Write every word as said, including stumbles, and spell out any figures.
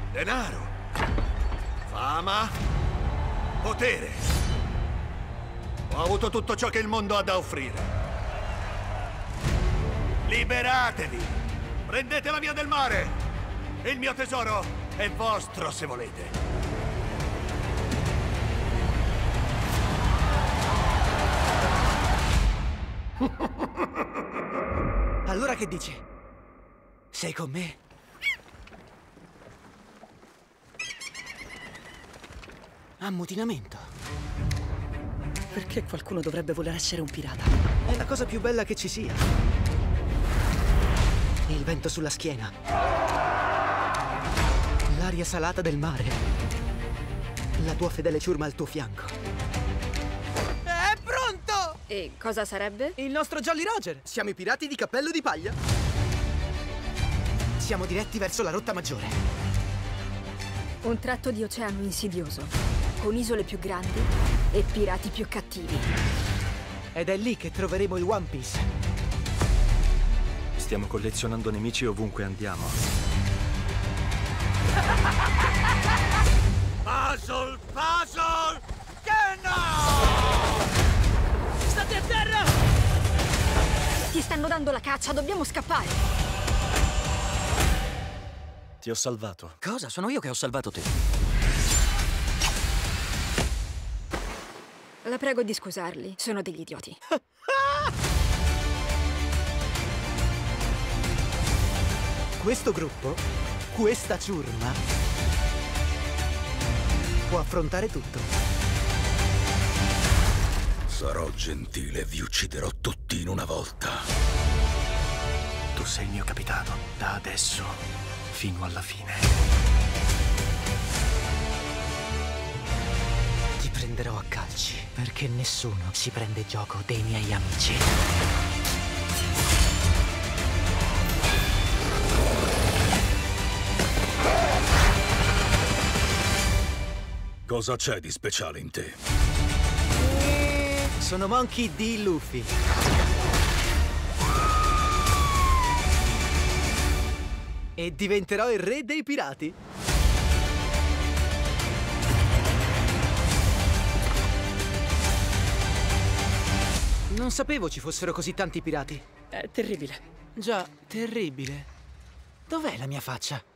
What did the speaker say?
Denaro, fama, potere. Ho avuto tutto ciò che il mondo ha da offrire. Liberatevi! Prendete la via del mare! Il mio tesoro è vostro se volete. Allora che dici? Sei con me? Ammutinamento. Perché qualcuno dovrebbe voler essere un pirata? È la cosa più bella che ci sia. Il vento sulla schiena. L'aria salata del mare. La tua fedele ciurma al tuo fianco. È pronto! E cosa sarebbe? Il nostro Jolly Roger. Siamo i pirati di Cappello di Paglia. Siamo diretti verso la rotta maggiore. Un tratto di oceano insidioso, con isole più grandi e pirati più cattivi. Ed è lì che troveremo il One Piece. Stiamo collezionando nemici ovunque andiamo. Puzzle, puzzle, che no! State a terra! Ti stanno dando la caccia, dobbiamo scappare. Ti ho salvato. Cosa? Sono io che ho salvato te. La prego di scusarli, sono degli idioti. Questo gruppo, questa ciurma, può affrontare tutto. Sarò gentile e vi ucciderò tutti in una volta. Tu sei il mio capitano, da adesso fino alla fine. Ti prenderò a calci, perché nessuno si prende gioco dei miei amici. Cosa c'è di speciale in te? Sono Monkey D. Luffy. E diventerò il re dei pirati. Non sapevo ci fossero così tanti pirati. È terribile. Già, terribile. Dov'è la mia faccia?